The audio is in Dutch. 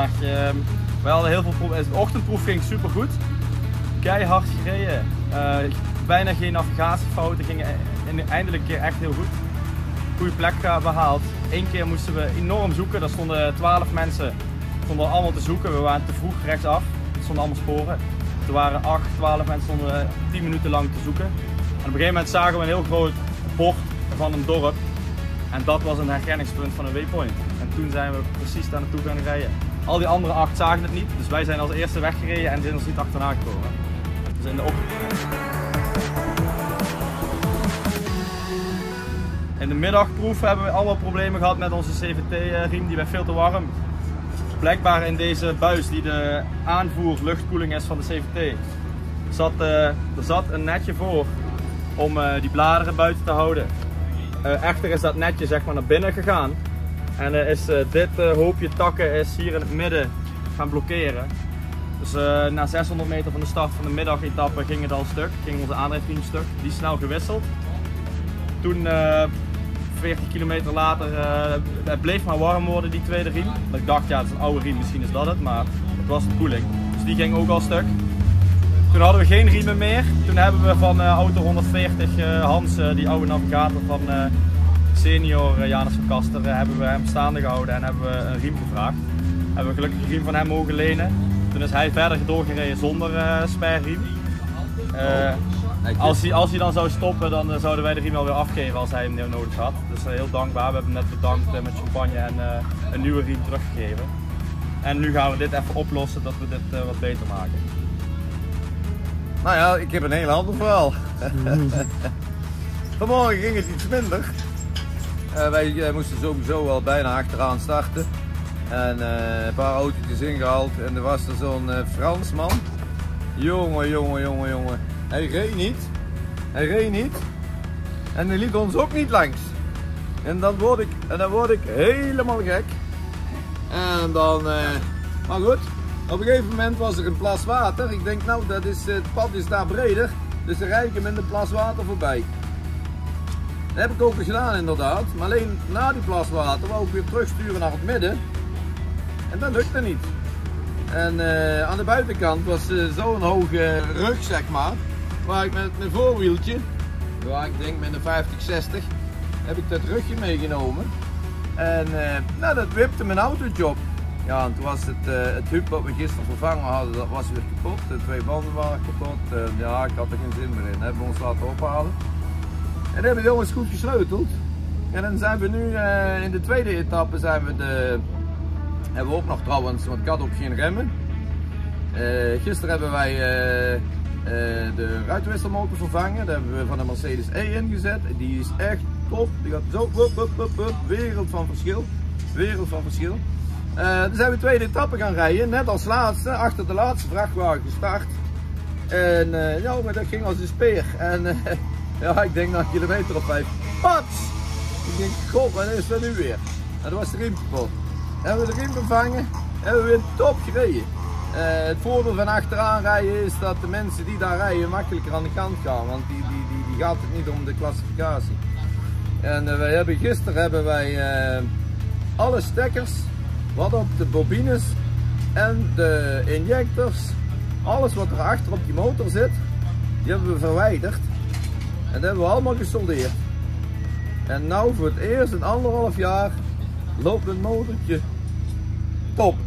Maar we hadden heel veel problemen. De ochtendproef ging super goed. Keihard gereden. Bijna geen navigatiefouten. Gingen eindelijk een keer echt heel goed. Goede plek behaald. Eén keer moesten we enorm zoeken. Daar stonden 12 mensen allemaal te zoeken. We waren te vroeg rechtsaf. Er stonden allemaal sporen. Er waren 8, 12 mensen stonden 10 minuten lang te zoeken. En op een gegeven moment zagen we een heel groot bord van een dorp. En dat was een herkenningspunt van een waypoint. En toen zijn we precies daar naartoe gaan rijden. Al die andere 8 zagen het niet. Dus wij zijn als eerste weggereden en zijn ons niet achterna gekomen. Dus in de middagproef hebben we allemaal problemen gehad met onze CVT-riem. Die werd veel te warm. Blijkbaar in deze buis die de aanvoer luchtkoeling is van de CVT, er zat een netje voor om die bladeren buiten te houden. Echter is dat netje zeg maar naar binnen gegaan en is dit hoopje takken is hier in het midden gaan blokkeren. Dus na 600 meter van de start van de middagetappe ging het al stuk, ging onze aandrijfriem stuk. Die is snel gewisseld. Toen 40 kilometer later, het bleef maar warm worden die tweede riem. Ik dacht ja, het is een oude riem, misschien is dat het, maar het was de koeling. Dus die ging ook al stuk. Toen hadden we geen riemen meer. Toen hebben we van auto 140 Hans, die oude navigator van senior Janus van Kasteren, hebben we hem staande gehouden en hebben we een riem gevraagd. Hebben we gelukkig een riem van hem mogen lenen. Toen is hij verder doorgereden zonder sperriem. Als hij dan zou stoppen, dan zouden wij de riem alweer afgeven als hij hem nodig had. Dus heel dankbaar. We hebben hem net bedankt met champagne en een nieuwe riem teruggegeven. En nu gaan we dit even oplossen, dat we dit wat beter maken. Nou ja, ik heb een heel ander verhaal. Vanmorgen ging het iets minder. Wij moesten sowieso al bijna achteraan starten. En een paar autootjes ingehaald en er was er zo'n Fransman. Jongen. Hij reed niet. En hij liet ons ook niet langs. En dan word ik helemaal gek. En dan, maar goed, op een gegeven moment was er een plas water. Ik denk nou, het pad is daar breder, dus dan rijd ik hem in de plas water voorbij. Dat heb ik ook gedaan inderdaad, maar alleen na die plas water wou ik weer terugsturen naar het midden. En dat lukte niet. En aan de buitenkant was zo'n hoge rug zeg maar, waar ik met mijn voorwieltje, waar ik denk met een 50-60, heb ik dat rugje meegenomen. En nou, dat wipte mijn autootje op. Ja, en toen was het hub wat we gisteren vervangen hadden, dat was weer kapot. De 2 banden waren kapot. Ja, ik had er geen zin meer in. Hebben we ons laten ophalen. En dat hebben we jongens goed gesleuteld. En dan zijn we nu in de tweede etappe hebben we ook nog trouwens, want ik had ook geen remmen. Gisteren hebben wij de ruitwisselmotor vervangen. Daar hebben we van de Mercedes E ingezet. Die is echt top. Die gaat zo, wereld van verschil. Dan zijn we de tweede etappe gaan rijden, net als laatste, achter de laatste vrachtwagen gestart. En ja, maar dat ging als een speer. En ja, ik denk na een kilometer of 5, pats! Ik denk, god, wat is dat nu weer? En dat was de riem kapot. Hebben we de riem vervangen, hebben we weer top gereden. Het voordeel van achteraan rijden is dat de mensen die daar rijden makkelijker aan de kant gaan, want die gaat het niet om de klassificatie. En gisteren hebben wij alle stekkers, wat op de bobines en de injectors, alles wat er achter op die motor zit, die hebben we verwijderd. En dat hebben we allemaal gesoldeerd. En nou voor het eerst in 1,5 jaar loopt een motortje top.